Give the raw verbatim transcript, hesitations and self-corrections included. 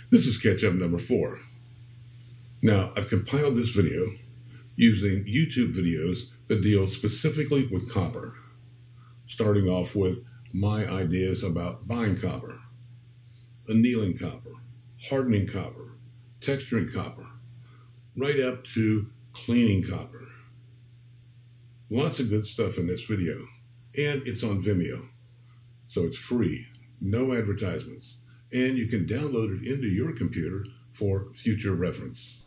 This is catch-up number four. Now, I've compiled this video using YouTube videos that deal specifically with copper, starting off with my ideas about buying copper, annealing copper, hardening copper, texturing copper, right up to cleaning copper. Lots of good stuff in this video, and it's on Vimeo, so it's free, no advertisements, and you can download it into your computer for future reference.